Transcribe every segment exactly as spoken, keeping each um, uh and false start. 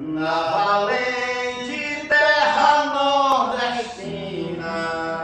na valente terra nordestina.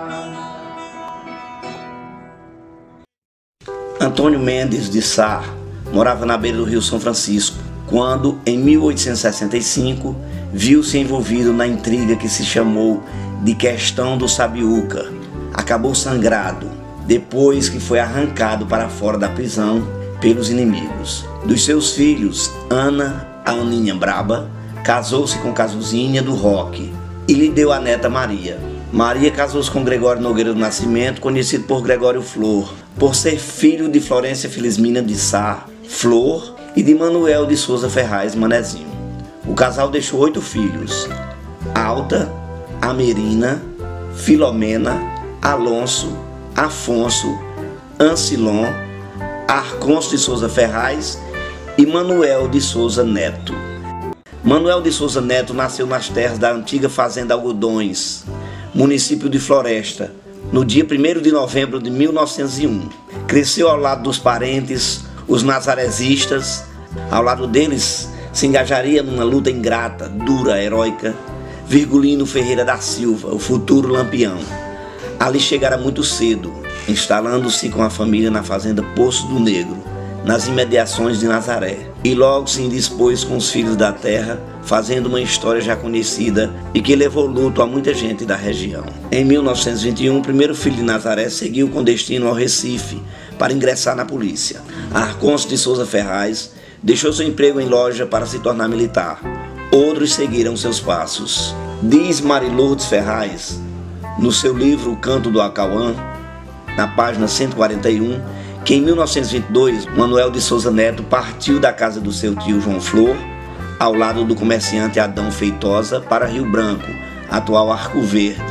Antônio Mendes de Sá morava na beira do Rio São Francisco, quando, em mil oitocentos e sessenta e cinco, viu-se envolvido na intriga que se chamou de Questão do Sabiúca. Acabou sangrado, depois que foi arrancado para fora da prisão pelos inimigos. Dos seus filhos, Ana, a Aninha Braba, casou-se com Casuzinha do Roque e lhe deu a neta Maria. Maria casou-se com Gregório Nogueira do Nascimento, conhecido por Gregório Flor, por ser filho de Florência Felizmina de Sá, Flor, e de Manuel de Souza Ferraz, Manezinho. O casal deixou oito filhos: Alta, Amerina, Filomena, Alonso, Afonso, Ancilon, Arconso de Souza Ferraz e Manuel de Souza Neto. Manuel de Souza Neto nasceu nas terras da antiga Fazenda Algodões, município de Floresta, no dia primeiro de novembro de mil novecentos e um. Cresceu ao lado dos parentes, os nazarezistas. Ao lado deles se engajaria numa luta ingrata, dura, heróica, Virgulino Ferreira da Silva, o futuro Lampião. Ali chegara muito cedo, instalando-se com a família na fazenda Poço do Negro, nas imediações de Nazaré, e logo se indispôs com os filhos da terra, fazendo uma história já conhecida e que levou luto a muita gente da região. Em mil novecentos e vinte e um, o primeiro filho de Nazaré seguiu com destino ao Recife para ingressar na polícia. Arconso de Souza Ferraz deixou seu emprego em loja para se tornar militar. Outros seguiram seus passos. Diz Marilourdes Ferraz, no seu livro O Canto do Acauã, na página cento e quarenta e um, que em mil novecentos e vinte e dois, Manuel de Souza Neto partiu da casa do seu tio João Flor, ao lado do comerciante Adão Feitosa, para Rio Branco, atual Arco Verde,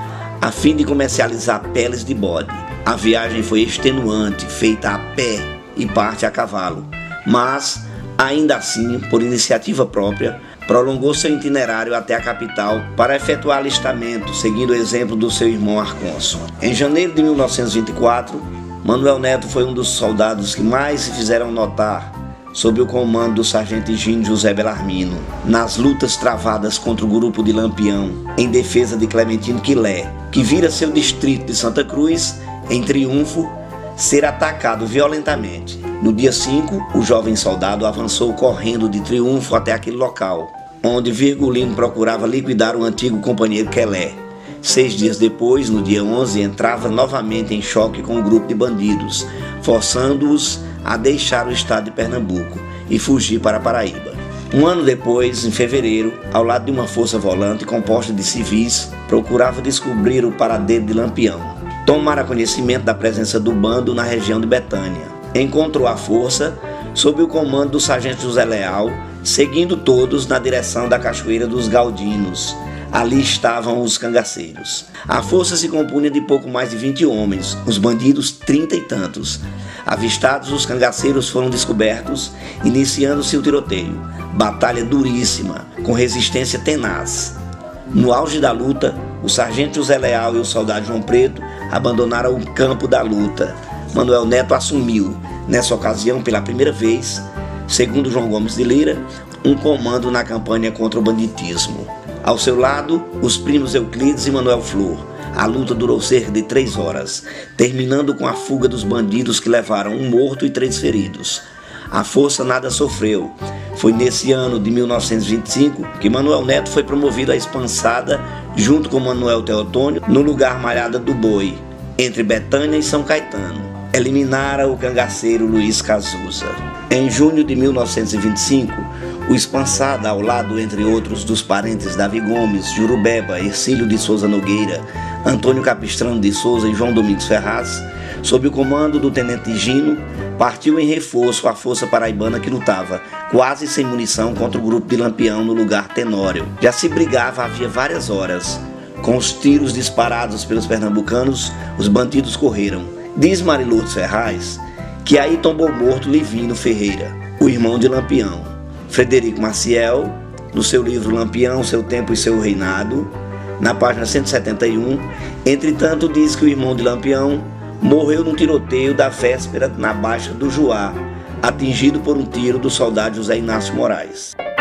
a fim de comercializar peles de bode. A viagem foi extenuante, feita a pé e parte a cavalo, mas, ainda assim, por iniciativa própria, prolongou seu itinerário até a capital para efetuar alistamento, seguindo o exemplo do seu irmão Arconso. Em janeiro de mil novecentos e vinte e quatro, Manuel Neto foi um dos soldados que mais se fizeram notar sob o comando do sargento Higino José Belarmino, nas lutas travadas contra o grupo de Lampião, em defesa de Clementino Quilé, que vira seu distrito de Santa Cruz, em triunfo, ser atacado violentamente. No dia cinco, o jovem soldado avançou correndo de triunfo até aquele local, onde Virgulino procurava liquidar o antigo companheiro Quelé. Seis dias depois, no dia onze, entrava novamente em choque com um grupo de bandidos, forçando-os a deixar o estado de Pernambuco e fugir para a Paraíba. Um ano depois, em fevereiro, ao lado de uma força volante composta de civis, procurava descobrir o paradeiro de Lampião. Tomara conhecimento da presença do bando na região de Betânia. Encontrou a força sob o comando do sargento José Leal, seguindo todos na direção da Cachoeira dos Galdinos. Ali estavam os cangaceiros. A força se compunha de pouco mais de vinte homens, os bandidos trinta e tantos. Avistados, os cangaceiros foram descobertos, iniciando-se o tiroteio. Batalha duríssima, com resistência tenaz. No auge da luta, o sargento José Leal e o soldado João Preto abandonaram o campo da luta. Manuel Neto assumiu, nessa ocasião, pela primeira vez, segundo João Gomes de Lira, um comando na campanha contra o banditismo. Ao seu lado, os primos Euclides e Manuel Flor. A luta durou cerca de três horas, terminando com a fuga dos bandidos que levaram um morto e três feridos. A força nada sofreu. Foi nesse ano de mil novecentos e vinte e cinco que Manuel Neto foi promovido à Espansada, junto com Manuel Teotônio, no lugar Malhada do Boi, entre Betânia e São Caetano. Eliminara o cangaceiro Luiz Cazuza. Em junho de mil novecentos e vinte e cinco, o Espansada, ao lado, entre outros, dos parentes Davi Gomes, Jurubeba, Ercílio de Souza Nogueira, Antônio Capistrano de Souza e João Domingos Ferraz, sob o comando do tenente Higino, partiu em reforço à força paraibana que lutava, quase sem munição, contra o grupo de Lampião no lugar Tenório. Já se brigava havia várias horas. Com os tiros disparados pelos pernambucanos, os bandidos correram. Diz Marilourdes Ferraz que aí tombou morto Livino Ferreira, o irmão de Lampião. Frederico Maciel, no seu livro Lampião, Seu Tempo e Seu Reinado, na página cento e setenta e um, entretanto, diz que o irmão de Lampião morreu num tiroteio da véspera na Baixa do Juá, atingido por um tiro do soldado José Inácio Moraes.